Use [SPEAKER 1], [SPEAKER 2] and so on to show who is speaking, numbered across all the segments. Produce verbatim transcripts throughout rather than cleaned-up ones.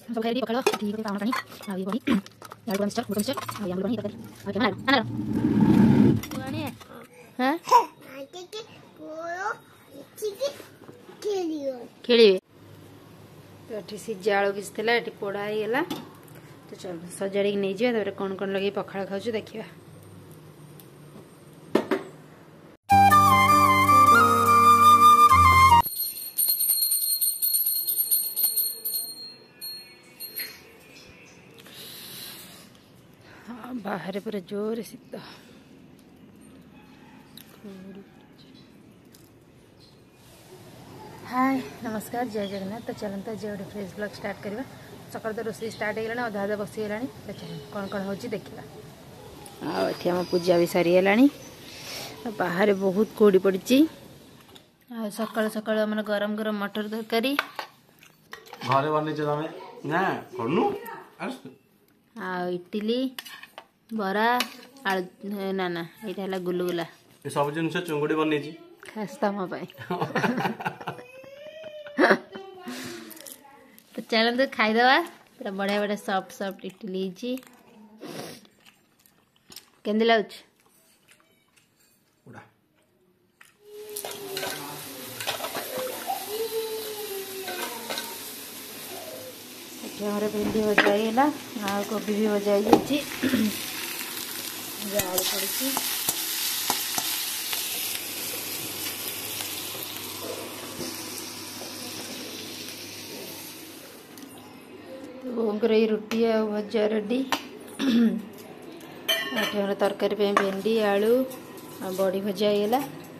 [SPEAKER 1] सब खाई पखाल ठीक पाउन पानी आ ये बनी यार को मिक्सचर मिक्सचर आ ये बनी तक आ के मार ना पुरानी है हां आके के कोरो ठीक खेलियो खेलिए तो एठी सिजा आलू किसला एठी पोड़ा ही गेला तो चल सजाड़ी नहीं जे तबरे कोन कोन लगे पखाल खाउछु देखिबा बाहर पूरा जोर शीत हाय नमस्कार जय जगन्नाथ तो चलता आज गोटे फ्रेश ब्लॉग स्टार्ट करवा सकाल तो रोषे स्टार्ट होगा अधा अधा बसीगला तो चल कौन कौन हो देखा आम पूजा भी सरीगला बाहर बहुत कोड़ी पड़ी सकाल सकाल आम गरम गरम मटर तरकारी इडली बरा आलू ना ना यहाँ गुलुगुला
[SPEAKER 2] सब जिन चुंगुड़ी बनी
[SPEAKER 1] खास तम तो चलते खाईदवा पूरा बढ़िया बढ़िया सॉफ्ट सॉफ्ट इडली केंदी लगुच भिंडी भजा है आ कोबी भी भजा है आलू पड़ी बोंगर रुटी आ भजा रेडी तरकारी भेंडी आलू आ बड़ी भजा है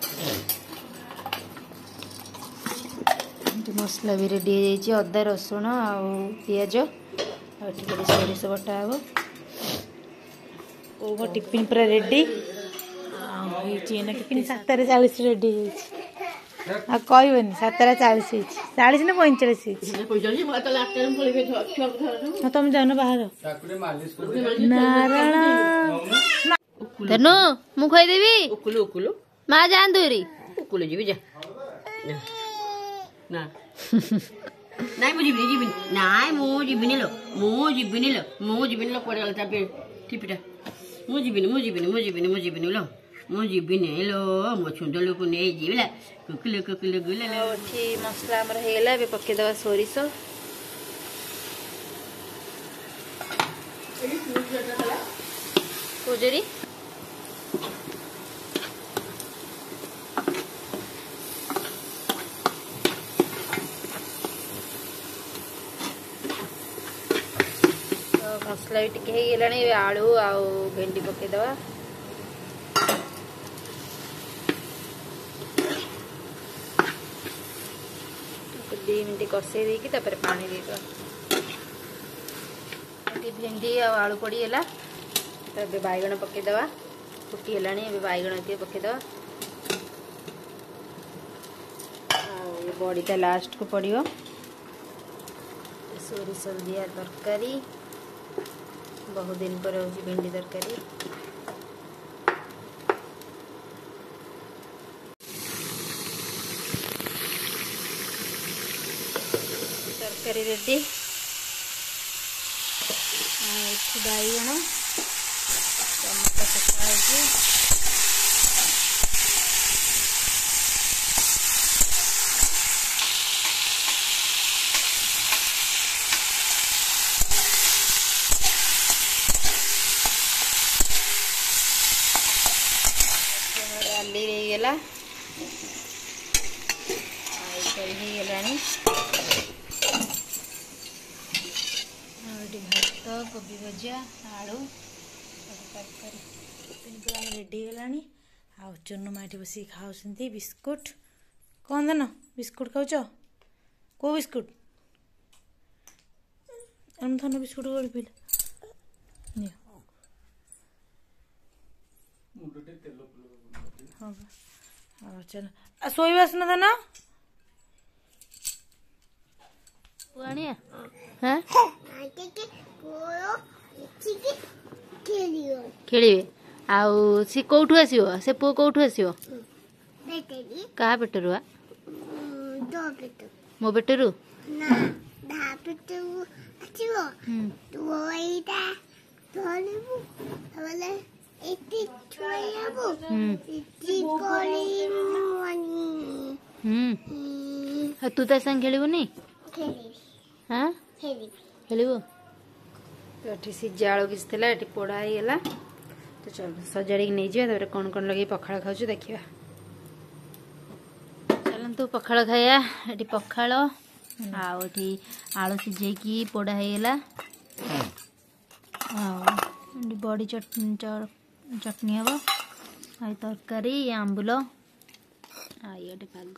[SPEAKER 1] मसला भी रेडी हो जाइए अदा रसुण आ पियाज सोरिष बटा हम टिफिन पूरा रेडी सातटा चालीस रेडी कहबनी सातटा चालीस चालीस ना पैंचाश तुम जान बाहर नारायण तेनु मु खुदेवी माँ जान दूरी
[SPEAKER 3] ना नाइ मु जिबिनी जिबिनी नाइ मु जिबिनी लो मु जिबिनी लो मु जिबिनी लो पड़े गला पे टिपिटा मु जिबिनी मु जिबिनी मु जिबिनी मु जिबिनी लो मु जिबिनी लो मो छुंडलो को नै जिबिला कुकुले कुकुले गुले लो
[SPEAKER 1] ठी मसला हमर हेला बे पके दवा सोरिस कोजरी मसला भी टिके गलानी आलू आ भेंडी पकेदवा दी मिनट कषे देकी पानी देदेवा भेंडी आलू पड़ीगला तो बैगण पकेदवा फुटी गलानी बैगण ये पकेदवा ये बड़ीटा लास्ट को पड़ो सोरिष दिया तरकारी बहुत दिन पर होची भिंडी तरकारी तरकारी रेडी बैगण टमाटो कटा डाली रहीगला गलानी भात कोबी भजा आलू तरकारी रेडी गलानी आ चुनु माटी बस खाऊँ बिस्कुट कौन देन बिस्कुट खाऊच को बिस्कुट धन बिस्कुट गोल पिला हाँ चल शोबस ना धन खेलिए आउ सी कौटू आसो से पुओ कौटू आसो क्या पेटर मो पेटर तू ता संग खेलबुनी हाँ खेलबु तो सिझा आलू किसी पोड़ा होगा तो चल सजाड़ी नहीं जाए कौन कौन लगे पखाड़ खाऊ देखा चलतु पखाड़ खाया ये पखाड़ आठी आलू सिझेकी पोड़ा होगा बड़ी चटनी चटनी हम आई तरकारी आंबुल ये पाग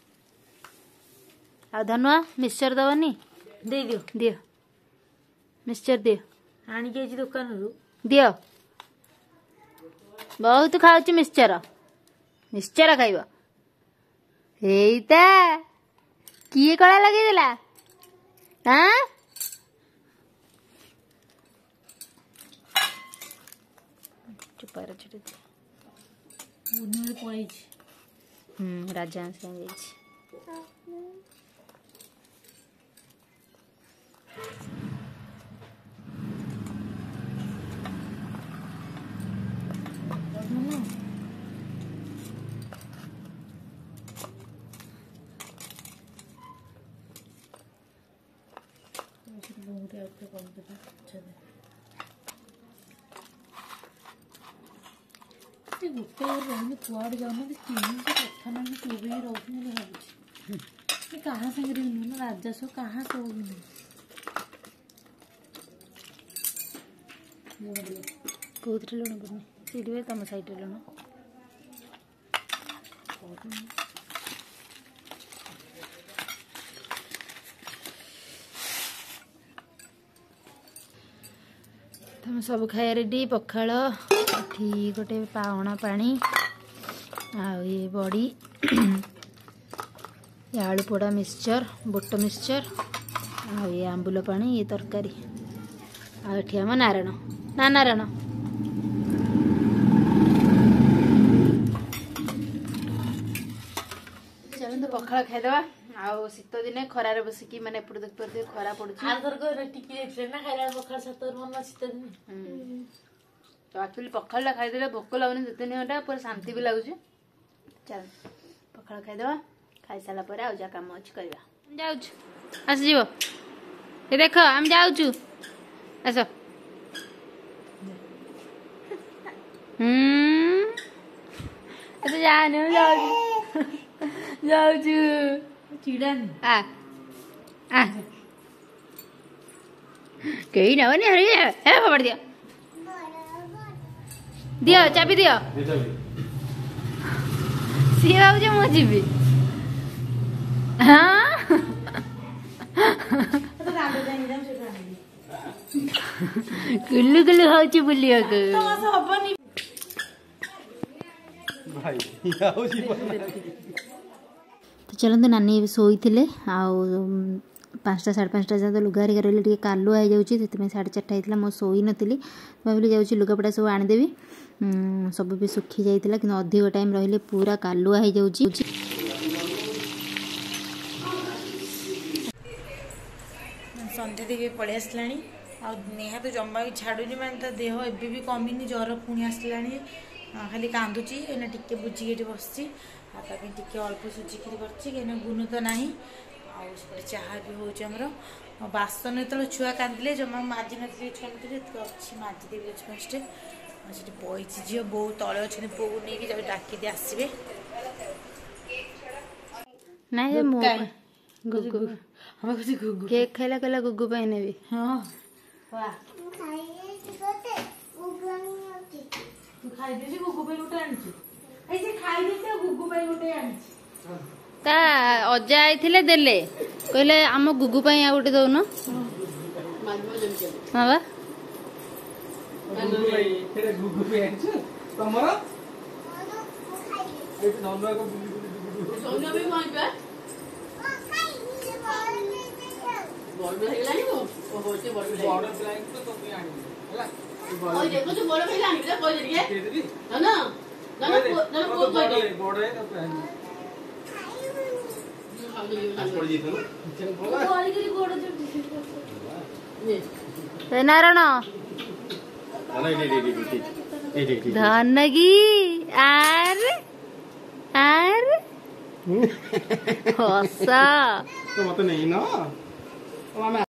[SPEAKER 1] आ धनुआ मिक्सचर दबनी दे दियो दियो मिक्सचर दियो आनी के दुकान दियो बहुत खाऊँ मिक्सचर मिक्सचर खाइब एइता किए कला लगे देला हाँ चुपार छुटी हम्म राजा से गोटे कुआड़े जाऊना कथा ना तू भी रोनी भाई कहाँ सागर ना राजा सो कहाँ सो कौन लुण पड़नी सीढ़ी तुम साइड लुण तुम सब खाया रेडी पखाड़ एठी गोटे पावणा पानी ये बड़ी ये आलू पोड़ा मिक्सचर बोट मिक्सचर ये आंबुल पानी ये तरकारी आठी आम नारायण ना नारायण चलते पखाड़ खाईदे आउ शीत दिने खरार बसिकी मैंने एपट देख पारे खरा पड़े तो एक्चुअली पखाड़ा खाईदे भोक लगुनि दो तीन घंटा पूरा शांति भी लगुच चल पखाड़ खाईदे खाई सारा पर आ जा काम अच्छी करवा जाऊँ आसजिव ये देख आम जाऊँ आस हम्म तो जाने जाऊँ जाऊँ चिड़ा आ आ कहीं ना बने हरी है पकड़ दिया दियो चाबी दियो सी भाव मु जीवी हाँ कुल्लू कुल्लू हूँ बुलिया तो चलते नानी शोई थे पाँचटा साढ़े पाँचटा जहाँ तो लुगा हरिका रही टे कालुआ हो जाए साढ़े चार्टा होता मो शोई नी भाविली जाऊँ लुगापटा सब आनीदेवी सब भी सुखी जाता कि अधिक टाइम रही पूरा कालुआ हो जाऊँ
[SPEAKER 4] सन्ध्या देवी पलि आसला नेहा तो जमा भी छाड़ूनी मैंने तो देह एबी भी कमिनी ज्वर पुणी आसला खाली कांदुची एना टिके बुझी बस टे अल्प सुझिकी कहीं गुनु तो ना आउे चाह भी होमर बासन जो छुआ कांदिले जमा माजी नी छुआ अच्छी माजिदेवी अच्छे फर्स्ट से बही झील बो तले अच्छे बो को लेकिन डाकी दे आसवे
[SPEAKER 1] केक खाइला कहला गुगु पाई नेबी
[SPEAKER 4] हाँ तू खाई देसी गुगु पाई गोटे आनिछु ए जे खाई देसी गुगु पाई गोटे आनिछु
[SPEAKER 1] ता अजा आइथिले देले कहले आम गुगु पाई आ गोटे दउनो हां बा
[SPEAKER 2] गुगु पाई तेरे गुगु पाई आनिछु तमरो ए नंबर को सोना भी मां पे बड़ भाई लानी वो ओ होचे बड़ भाई बड़ भाई तो तो भी आनी हैला ओए देखो जो बड़ भाई लानी कोई देरी है ना ना ना ना को कोई दे बड़ है तो आनी आज पड़ जी था चल बोला वाली की गोड़ जो
[SPEAKER 1] नारायण धनगी आर आर हस
[SPEAKER 2] तो मत नहीं ना